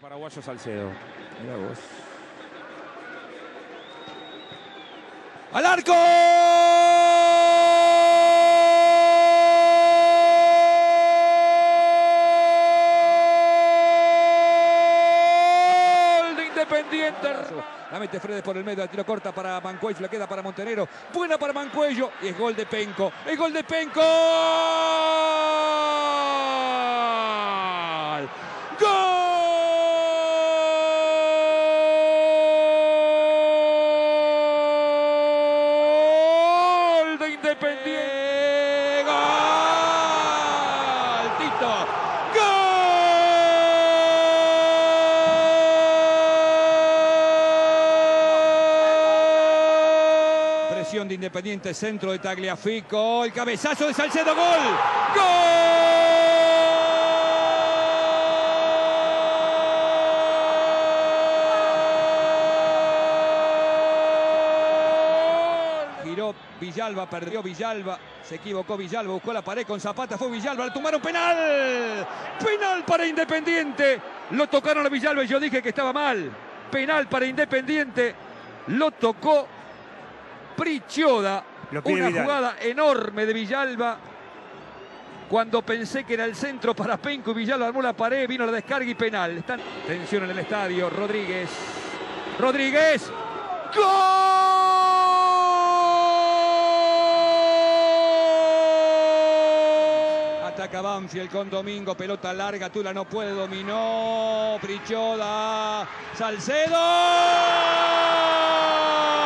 Paraguayo Salcedo. Mirá vos. ¡Al arco! ¡Gol de Independiente! La mete Fredes por el medio, la tiro corta para Mancuello, la queda para Montenegro. Buena para Mancuello y es gol de Penco. ¡Es gol de Penco! ¡Gol! Independiente, gol, Tito, gol. Presión de Independiente, centro de Tagliafico, el cabezazo de Salcedo, gol, gol. Giró Villalba, perdió Villalba, se equivocó Villalba, buscó la pared con Zapata, fue Villalba, le tomaron penal. Penal para Independiente, lo tocaron a Villalba y yo dije que estaba mal. Penal para Independiente, lo tocó Prichioda. Una jugada enorme de Villalba. Cuando pensé que era el centro para Penco y Villalba armó la pared, vino la descarga y penal. Están tensión en el estadio, Rodríguez, ¡gol! Ataca Banfield con Domingo, pelota larga, Tula no puede, dominó, Prichioda, Salcedo.